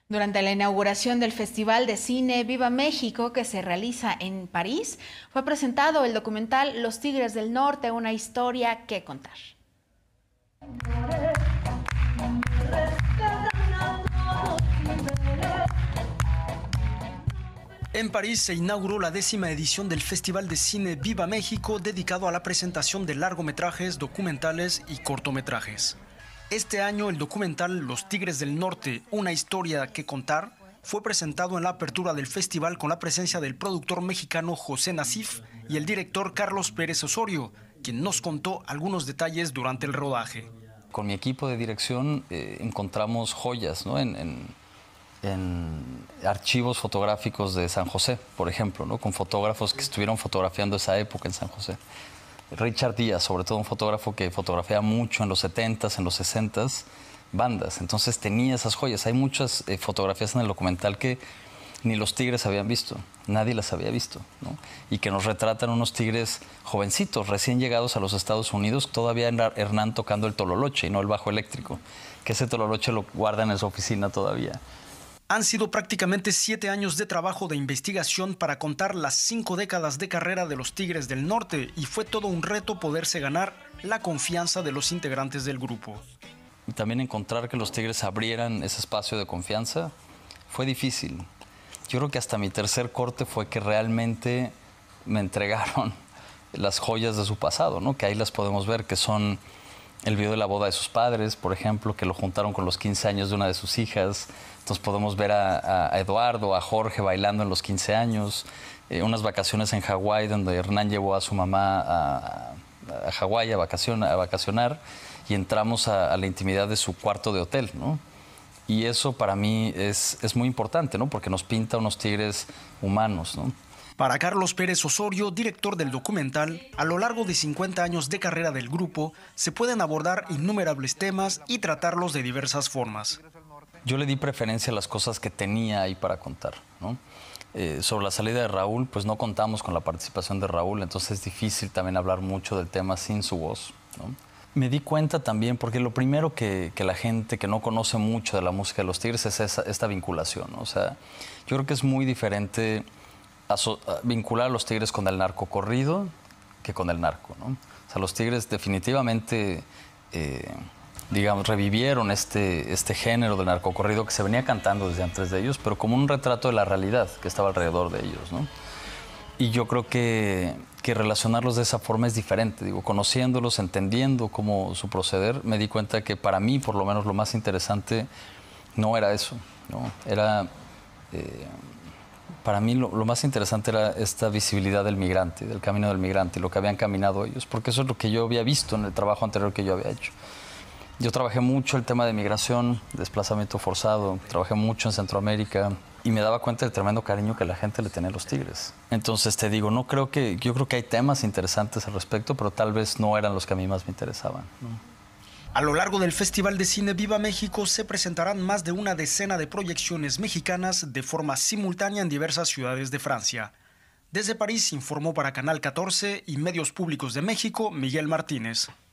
Durante la inauguración del Festival de Cine Viva México, que se realiza en París, fue presentado el documental Los Tigres del Norte, una historia que contar. En París se inauguró la 10ª edición del Festival de Cine Viva México, dedicado a la presentación de largometrajes, documentales y cortometrajes. Este año el documental Los Tigres del Norte, una historia que contar, fue presentado en la apertura del festival con la presencia del productor mexicano José Nasif y el director Carlos Pérez Osorio, quien nos contó algunos detalles durante el rodaje. Con mi equipo de dirección encontramos joyas, ¿no? en archivos fotográficos de San José, por ejemplo, ¿no? Con fotógrafos que estuvieron fotografiando esa época en San José. Richard Díaz, sobre todo un fotógrafo que fotografiaba mucho en los 70s, en los 60s, bandas. Entonces tenía esas joyas. Hay muchas fotografías en el documental que ni los Tigres habían visto, nadie las había visto, ¿no? Y que nos retratan unos Tigres jovencitos, recién llegados a los Estados Unidos, todavía Hernán tocando el tololoche y no el bajo eléctrico, que ese tololoche lo guardan en su oficina todavía. Han sido prácticamente 7 años de trabajo de investigación para contar las 5 décadas de carrera de los Tigres del Norte, y fue todo un reto poderse ganar la confianza de los integrantes del grupo. Y también encontrar que los Tigres abrieran ese espacio de confianza fue difícil. Yo creo que hasta mi tercer corte fue que realmente me entregaron las joyas de su pasado, ¿no? Que ahí las podemos ver, que son el video de la boda de sus padres, por ejemplo, que lo juntaron con los 15 años de una de sus hijas. Entonces podemos ver a Eduardo, a Jorge bailando en los 15 años, unas vacaciones en Hawái donde Hernán llevó a su mamá a Hawái a vacacionar, y entramos a la intimidad de su cuarto de hotel, ¿no? Y eso para mí es muy importante, ¿no? Porque nos pinta unos Tigres humanos, ¿no? Para Carlos Pérez Osorio, director del documental, a lo largo de 50 años de carrera del grupo, se pueden abordar innumerables temas y tratarlos de diversas formas. Yo le di preferencia a las cosas que tenía ahí para contar, ¿no? Sobre la salida de Raúl, pues no contamos con la participación de Raúl, entonces es difícil también hablar mucho del tema sin su voz, ¿no? Me di cuenta también, porque lo primero que la gente que no conoce mucho de la música de los Tigres es esta vinculación, ¿no? O sea, yo creo que es muy diferente vincular a los Tigres con el narcocorrido que con el narco, ¿no? O sea, los Tigres definitivamente, digamos, revivieron este género del narcocorrido que se venía cantando desde antes de ellos, pero como un retrato de la realidad que estaba alrededor de ellos, ¿no? Y yo creo que relacionarlos de esa forma es diferente. Digo, conociéndolos, entendiendo cómo su proceder, me di cuenta que para mí, por lo menos, lo más interesante no era eso, ¿no? Era... para mí lo más interesante era esta visibilidad del migrante, del camino del migrante, lo que habían caminado ellos, porque eso es lo que yo había visto en el trabajo anterior que yo había hecho. Yo trabajé mucho el tema de migración, desplazamiento forzado, trabajé mucho en Centroamérica y me daba cuenta del tremendo cariño que la gente le tenía a los Tigres. Entonces te digo, yo creo que hay temas interesantes al respecto, pero tal vez no eran los que a mí más me interesaban, ¿no? A lo largo del Festival de Cine Viva México se presentarán más de una decena de proyecciones mexicanas de forma simultánea en diversas ciudades de Francia. Desde París informó para Canal 14 y Medios Públicos de México, Miguel Martínez.